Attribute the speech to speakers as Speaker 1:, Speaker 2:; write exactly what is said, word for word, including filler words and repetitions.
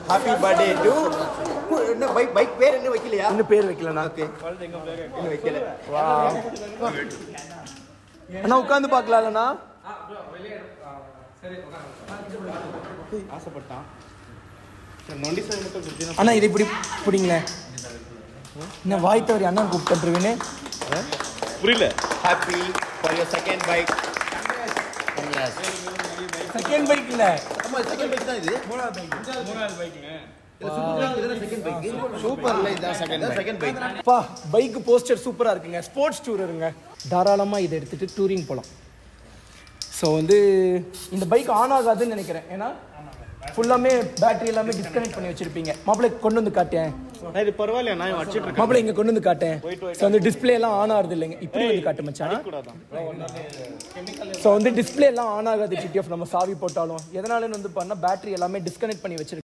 Speaker 1: Happy birthday to என்ன bike bike பேர் என்ன வைக்கலையா?
Speaker 2: இன்னும் பேர் வைக்கலண்ணா.
Speaker 1: ஓகே இன்னும் வைக்கல.
Speaker 2: வா அண்ணா உட்காந்து பார்க்கலாம்லண்ணா.
Speaker 1: ஆசைப்பட்டான்.
Speaker 2: அண்ணா இது இப்படி பிடிங்களேன். என்ன வாய் தவறி அண்ணா கூப்பிட்டுருவேன்னு
Speaker 1: புரியல. Happy for your second bike.
Speaker 2: Second bike இல்ல.
Speaker 1: ஆமா செகண்ட் பைக் தான் இது. மூணாவது பைக். மூணாவது பைக்ங்க. இது சூப்பர் செகண்ட் பைக். சூப்பர்ல இதான் செகண்ட் பைக். Second bike.
Speaker 2: பா பைக் போஸ்டர் சூப்பரா இருக்குங்க. ஸ்போர்ட்ஸ் டூரருங்க. தாராளமா இதை எடுத்துட்டு டூரிங் போலாம். ஸோ வந்து இந்த பைக் ஆன் ஆகாதுன்னு நினைக்கிறேன். ஏன்னா ஃபுல்லாமே பேட்டரி எல்லாமே டிஸ்கனெக்ட் பண்ணி வச்சிருப்பீங்க. மாப்பிள்ளை கொண்டு வந்து காட்டேன்.
Speaker 1: இது பரவாயில்லையா? நான் வச்சிட்டு இருக்கேன்.
Speaker 2: மாப்பிள்ளை இங்க கொண்டு வந்து காட்டேன். ஸோ வந்து டிஸ்பிளே எல்லாம் ஆன் ஆகுது இல்லைங்க. இப்படி வந்து காட்டு மச்சான். ஸோ வந்து டிஸ்பிளே எல்லாம் ஆன் ஆகாது. டிடிஎஃப் நம்ம சாவி போட்டாலும் எதனாலன்னு வந்து பண்ணா பேட்டரி எல்லாமே டிஸ்கனெக்ட் பண்ணி வச்சிருக்கேன்.